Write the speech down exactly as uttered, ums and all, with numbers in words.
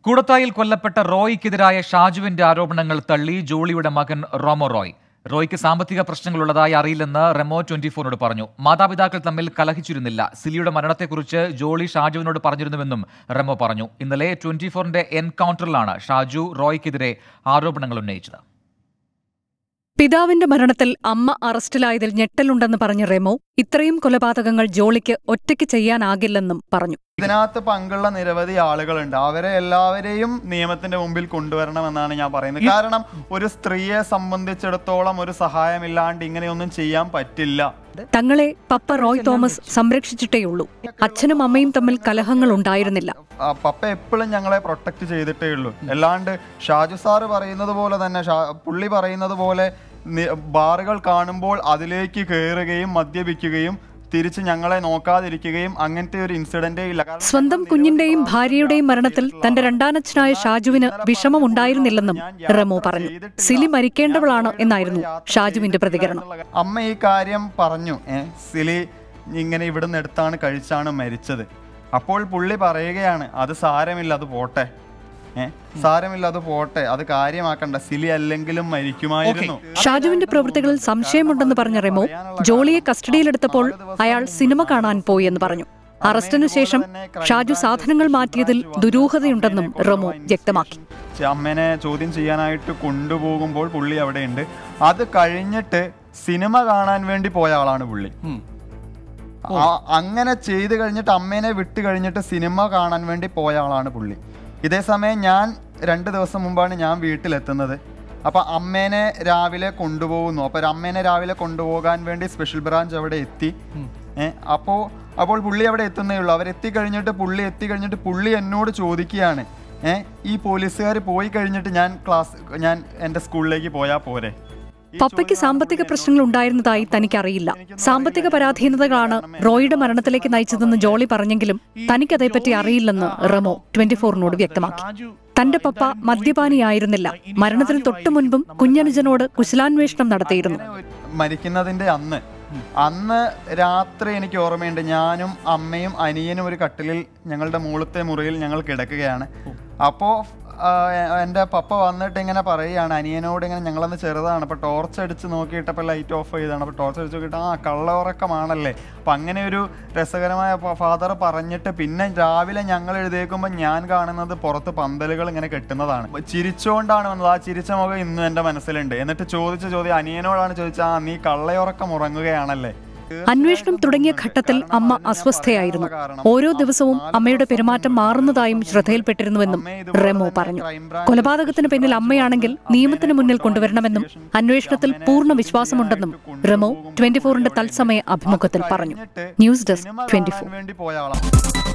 കൂടത്തായിൽ കൊല്ലപ്പെട്ട റോയ്ക്കെതിരായ ഷാജുവിന്റെ ആരോപണങ്ങൾ തള്ളി ജോളിയുടെ മകൻ റോമോ റോയ്. റോയ്ക്ക് സാമ്പത്തിക പ്രശ്നങ്ങളുള്ളതായി അറിയില്ലെന്ന് റെമോ ട്വന്റി ഫോറിനോട് പറഞ്ഞു. മാതാപിതാക്കൾ തമ്മിൽ കലഹിച്ചിരുന്നില്ല. സിലിയുടെ മരണത്തെക്കുറിച്ച് ജോളി ഷാജുവിനോട് പറഞ്ഞിരുന്നുവെന്നും റെമോ പറഞ്ഞു. ഇന്നലെ ട്വന്റി ഫോറിന്റെ എൻകൗണ്ടറിലാണ് ഷാജു റോയ്ക്കെതിരെ ആരോപണങ്ങൾ ഉന്നയിച്ചത്. പിതാവിന്റെ മരണത്തിൽ അമ്മ അറസ്റ്റിലായതിൽ ഞെട്ടലുണ്ടെന്ന് പറഞ്ഞ റെമോ ഇത്രയും കൊലപാതകങ്ങൾ ജോളിക്ക് ഒറ്റയ്ക്ക് ചെയ്യാനാകില്ലെന്നും പറഞ്ഞു. ഇതിനകത്ത് പങ്കുള്ള നിരവധി ആളുകളുണ്ട്. അവരെ എല്ലാവരെയും നിയമത്തിന്റെ മുമ്പിൽ കൊണ്ടുവരണമെന്നാണ് ഞാൻ പറയുന്നത്. കാരണം ഒരു സ്ത്രീയെ സംബന്ധിച്ചിടത്തോളം ഒരു സഹായമില്ലാണ്ട് ഇങ്ങനെയൊന്നും ചെയ്യാൻ പറ്റില്ല. തങ്ങളെ പപ്പ റോയ് തോമസ് സംരക്ഷിച്ചിട്ടേയുള്ളൂ. അച്ഛനും അമ്മയും തമ്മിൽ കലഹങ്ങൾ ഉണ്ടായിരുന്നില്ല. പപ്പ എപ്പോഴും ഞങ്ങളെ പ്രൊട്ടക്ട് ചെയ്തിട്ടേ ഉള്ളൂ. അല്ലാണ്ട് ഷാജു സാറ് പറയുന്നത് പോലെ തന്നെ പുള്ളി പറയുന്നത് പോലെ ബാറുകൾ കാണുമ്പോൾ അതിലേക്ക് കയറുകയും മദ്യപിക്കുകയും തിരിച്ച് ഞങ്ങളെ നോക്കാതിരിക്കുകയും അങ്ങനത്തെ ഒരു ഇൻസിഡന്റേ ഇല്ല. സ്വന്തം കുഞ്ഞിന്റെയും ഭാര്യയുടെയും മരണത്തിൽ തന്റെ രണ്ടാനച്ഛനായ ഷാജുവിന് വിഷമമുണ്ടായിരുന്നില്ലെന്നും റെമോ പറഞ്ഞു. സിലി മരിക്കേണ്ടവളാണ് എന്നായിരുന്നു ഷാജുവിന്റെ പ്രതികരണം. അമ്മ ഈ കാര്യം പറഞ്ഞു, സിലി ഇങ്ങനെ ഇവിടുന്ന് എടുത്താണ് കഴിച്ചാണ് മരിച്ചത്. അപ്പോൾ പുള്ളി പറയുകയാണ്, അത് സാരമില്ല, അത് പോട്ടെ, ഏഹ് സാരമില്ല, അത് പോട്ടെ, അത് കാര്യമാക്കണ്ട, സിലി അല്ലെങ്കിലും മരിക്കുമായിരുന്നു. ഷാജുവിന്റെ പ്രവൃത്തികളിൽ സംശയമുണ്ടെന്ന് പറഞ്ഞ റെമോ ജോളിയെ കസ്റ്റഡിയിലെടുത്തപ്പോൾ അയാൾ സിനിമ കാണാൻ പോയി എന്ന് പറഞ്ഞു. അറസ്റ്റിനു ശേഷം ഷാജു സാധനങ്ങൾ മാറ്റിയതിൽ ദുരൂഹതയുണ്ടെന്നും റെമോ വ്യക്തമാക്കി. അമ്മേനെ ചോദ്യം ചെയ്യാനായിട്ട് കൊണ്ടുപോകുമ്പോൾ പുള്ളി അവിടെയുണ്ട്. അത് കഴിഞ്ഞിട്ട് സിനിമ കാണാൻ വേണ്ടി പോയ ആളാണ് പുള്ളി. അങ്ങനെ ചെയ്ത് കഴിഞ്ഞിട്ട് അമ്മേനെ വിട്ട് കഴിഞ്ഞിട്ട് സിനിമ കാണാൻ വേണ്ടി പോയ ആളാണ് പുള്ളി. ഇതേ സമയം ഞാൻ രണ്ട് ദിവസം മുമ്പാണ് ഞാൻ വീട്ടിലെത്തുന്നത്. അപ്പം അമ്മേനെ രാവിലെ കൊണ്ടുപോകുന്നു. അപ്പോൾ അമ്മേനെ രാവിലെ കൊണ്ടുപോകാൻ വേണ്ടി സ്പെഷ്യൽ ബ്രാഞ്ച് അവിടെ എത്തി. ഏഹ് അപ്പോൾ അപ്പോൾ പുള്ളി അവിടെ എത്തുന്നേ ഉള്ളൂ. അവരെത്തിക്കഴിഞ്ഞിട്ട് പുള്ളി എത്തിക്കഴിഞ്ഞിട്ട് പുള്ളി എന്നോട് ചോദിക്കുകയാണ്, ഏഹ് ഈ പോലീസുകാർ പോയി കഴിഞ്ഞിട്ട് ഞാൻ ക്ലാസ് ഞാൻ എൻ്റെ സ്കൂളിലേക്ക് പോയാൽ പോരെ? പപ്പയ്ക്ക് സാമ്പത്തിക പ്രശ്നങ്ങൾ ഉണ്ടായിരുന്നതായി തനിക്കറിയില്ല. സാമ്പത്തിക പരാധീനതകളാണ് റോയിയുടെ മരണത്തിലേക്ക് നയിച്ചതെന്ന് ജോളി പറഞ്ഞെങ്കിലും തനിക്കതേപ്പറ്റി അറിയില്ലെന്ന് റെമോ ട്വന്റി ഫോറിനോട് വ്യക്തമാക്കി. തന്റെ പപ്പ മദ്യപാനിയായിരുന്നില്ല. മരണത്തിന് തൊട്ടു മുൻപും കുഞ്ഞനുജനോട് കുശലാന്വേഷണം നടത്തിയിരുന്നു. മരിക്കുന്നതിന്റെ അന്ന് അന്ന് രാത്രി എനിക്ക് ഓർമ്മയുണ്ട്, ഞാനും അമ്മയും അനിയനും ഒരു കട്ടിലിൽ ഞങ്ങളുടെ മുകളിലത്തെ മുറിയിൽ ഞങ്ങൾ കിടക്കുകയാണ്. അപ്പോൾ എൻ്റെ പപ്പ വന്നിട്ട് ഇങ്ങനെ പറയുകയാണ് അനിയനോട്, ഇങ്ങനെ ഞങ്ങളന്ന് ചെറുതാണ്, അപ്പോൾ ടോർച്ച് അടിച്ച് നോക്കിയിട്ടപ്പോൾ ലൈറ്റ് ഓഫ് ചെയ്താണ്. അപ്പോൾ ടോർച്ച് അടിച്ച് നോക്കിയിട്ട് ആ കള്ള ഉറക്കമാണല്ലേ. അപ്പം അങ്ങനെ ഒരു രസകരമായ ഫാദർ പറഞ്ഞിട്ട് പിന്നെ രാവിലെ ഞങ്ങൾ എഴുതേക്കുമ്പോൾ ഞാൻ കാണുന്നത് പുറത്ത് പന്തലുകൾ ഇങ്ങനെ കെട്ടുന്നതാണ്. ചിരിച്ചുകൊണ്ടാണ് വന്നത്. ആ ചിരിച്ച മുഖം ഇന്നും എൻ്റെ മനസ്സിലുണ്ട്. എന്നിട്ട് ചോദിച്ച ചോദ്യം അനിയനോടാണ് ചോദിച്ചത്, ആ നീ കള്ളയുറക്കം ഉറങ്ങുകയാണല്ലേ. അന്വേഷണം തുടങ്ങിയ ഘട്ടത്തിൽ അമ്മ അസ്വസ്ഥയായിരുന്നു. ഓരോ ദിവസവും അമ്മയുടെ പെരുമാറ്റം മാറുന്നതായും ശ്രദ്ധയിൽപ്പെട്ടിരുന്നുവെന്നും റെമോ പറഞ്ഞു. കൊലപാതകത്തിന് പിന്നിൽ അമ്മയാണെങ്കിൽ നിയമത്തിന് മുന്നിൽ കൊണ്ടുവരണമെന്നും അന്വേഷണത്തിൽ പൂർണ്ണ വിശ്വാസമുണ്ടെന്നും റെമോ ട്വന്റി ഫോറിന്റെ തത്സമയ അഭിമുഖത്തിൽ പറഞ്ഞു. News desk twenty four.